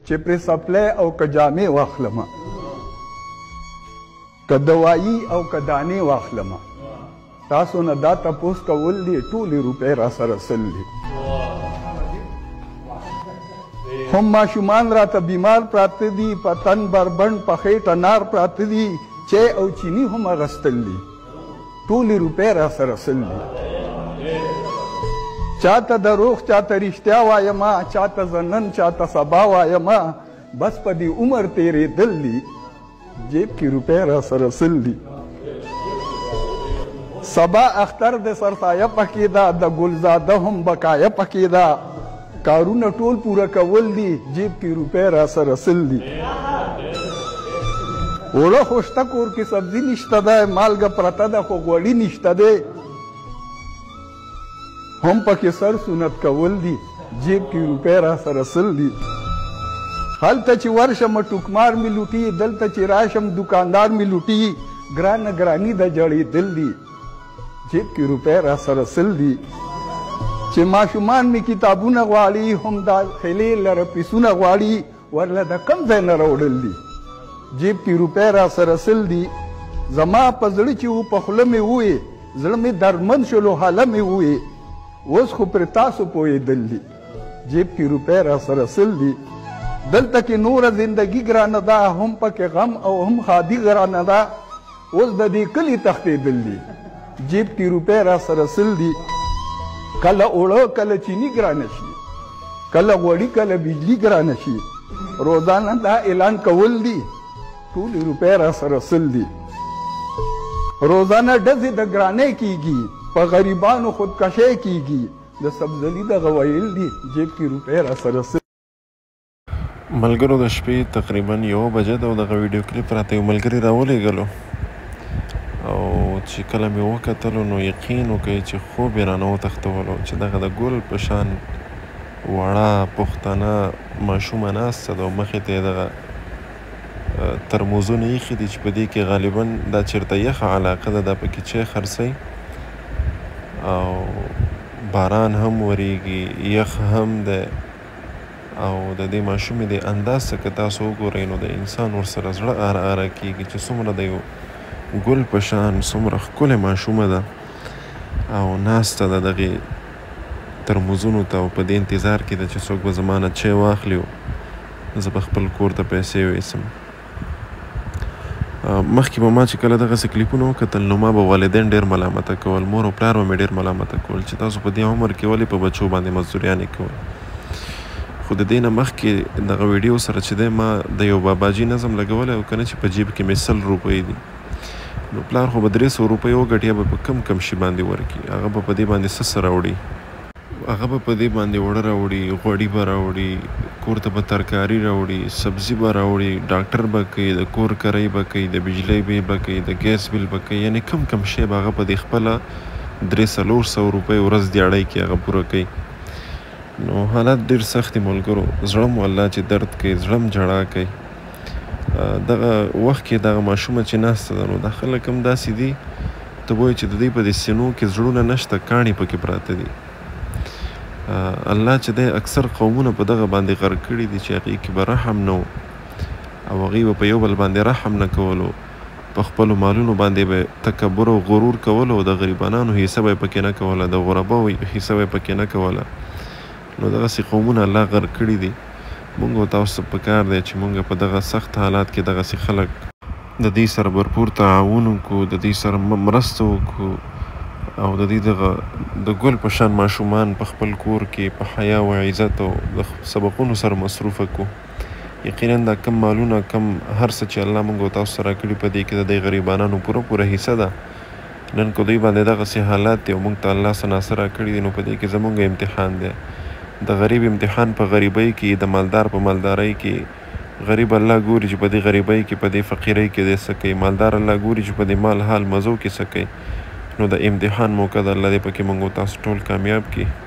چې پرې سپلی او که جامې واخلمه، که دوایي او که دانې واخلمه. تاسو نه دا تپوس کول دي ټولې روپۍ را سره سل دي. هم ماشومان راته بیمار پراته دي، په تن بربنډ په خېټه نار پراته دي، چای او چینی هم اغوستل دي، ټولې روپۍ را سره سل دي. چاته دروغ چاته رښتیا وایمه، چاته زه نن چاته سبا وایمه، بس په دې عمر تېرېدل دي، جیب کې روپۍ را سره سل دي. سبا اختر د سرسایه پکې ده، د ګلزاده هم بقایه پکې ده، کارونه ټول پوره کول دي، جیب کې روپۍ را سره سل دي. اوړه خو شته کور کې سبزي نشته ده، مالګه پرته ده خو غوړي نشته دی، هم پکې سر سنت کول دي، جیب کې روپۍ را سره سل دي. هلته چې ورشم ټوکمار مې لوټي، دلته چې راشم دکاندار مې لوټي، ګرانه ګراني د جړېدل دي، جیب کې روپۍ را سره سل دي. چې ماشومان مې کتابونه غواړي، هم دا خیلې لره پیسونه غواړي، ورله د کم ځای نه راوړل دي، جیب کې روپۍ را سره سل دي. زما په زړه چې و په خوله مې ووې، زړه مې دردمند شولو حاله مې ووې، اوس خو پرې تاسو پوهېدل دي، جیب کې روپۍ را سره سل دي. دلته کې نوره زندګي ګرانه ده، هم پکې غم او هم ښادي ګرانه ده، اوس د دې کلي تښتېدل دي، جیب کې روپۍ را سره سل دي. کله اوړه کله چینی ګرانه شي، کله غوړي کله بجلی ګرانه شي، روزانه دا اعلان کول دي، ټولې روپۍ را سره سل دي. روزانه ډزې د ګرانۍ کیږي، په غریبانو خودکشۍ کیږي، د سبزلي دغه ویل دي، جیب کې روپۍ را سره سل. ملګرو د شپې تقریبا 1 بجه ده او دغه ویډیو کلیپ راته یو ملګري راولېږلو، او چې کله مې وکتلو نو یقین وکړئ چې خوب یې رانه وتښتولو چې دغه د ګل په شان وړه پښتنه ماشومه ناسته ده او مخې ته یې دغه ترموزونه ایښي دي چې په دې کې غالبا دا چېرته یخه علاقه ده، دا پکې چای خرڅوي، او باران هم وریږي، یخ هم ده، او د دې ماشومې د انداز څه که تاسو وګورئ نو د انسان ورسره زړه اره اره کېږي چې څومره د یو ګل په شان څومره ښکلې ماشومه ده او ناسته ده دغې ترموزونو ته، او په دې انتظار کې ده چې څوک به زما نه چای واخلي او زه به خپل کور ته پیسې ویسم. مخکې به ما چې کله دغسې کلیپونه وکتل نو ما به والدین ډېر ملامته کول، مور او پلار به مې ډېر ملامته کول چې تاسو په دې عمر کې ولې په بچو باندې مزدوریانې کوئ. خو د دې نه مخکې دغه ویډیو سره چې دی ما د یو باباجي نظم لګولی او که نه چې په جیب کې مې 100 روپۍ دي، نو پلار خو به 300 روپۍ وګټي، یا به په کم شي باندې ورکړي، هغه به په دې باندې څه راوړي، هغه به په دې باندې اوړه راوړي، غوړي به راوړي، کور ته به ترکاري راوړي، سبزي به راوړي، ډاکټر به کوي، د کور کرۍ به کوي، د بجلۍ بیل به کوي، د ګیس بیل به کوي، یعنې کم شی به هغه په دې خپله 300-400 روپۍ ورځ دیاړۍ کې هغه پوره کوي. نو حالات ډېر سخت دي ملګرو، زړه مو الله چې درد کوي، زړه م جړا کوي. دغه وخت کې دغه ماشومه چې ناسته ده نو دا خلک هم داسې دي ته وایي چې د دوی په دې سینو کې زړونه نشته، کاڼي پکې پراته دي. الله چې دی اکثر قومونه په دغه باندې غرق کړي دي چې هغې کې به رحم نه و، او هغوی به په یو بل باندې رحم نه کولو، په خپلو مالونو باندې به تکبر او غرور کولو، او د غریبانانو حصه به یې پکې نه کوله، د غرباو حصه به یې پکې نه کوله. نو دغسې قومونه الله غرق کړي دي. مونږ او تاسو ته پکار دی چې مونږ په دغه سخت حالات کې دغسې خلک د دې سره بھرپور تعاون وکړو، د دې سره مرسته وکړو، او د دې دغه د ګل په شان ماشومان په خپل کور کې په حیا او عزت او د سبقونو سره مصروفه کړو. یقینا دا کم مالونه کم هر څه چې الله مونږ او تاسو سره کړي په دې کې د دې غریبانانو پوره حصه ده. نن که دوی باندې دغسې حالات دي او مونږ ته الله څه ناصره کړي دي نو په دې کې زمونږ امتحان دی. د غریب امتحان په غریبۍ کې، د مالدار په مالدارۍ کې. غریب الله ګوري چې په دې غریبۍ کې په دې فقیرۍ کې دی څه کوي، مالدار الله ګوري چې په دې مال حال مزو کې څه کوي. نو د امتحان موقع د الله دې پکې مونږ تاسو ټول کامیاب کړي.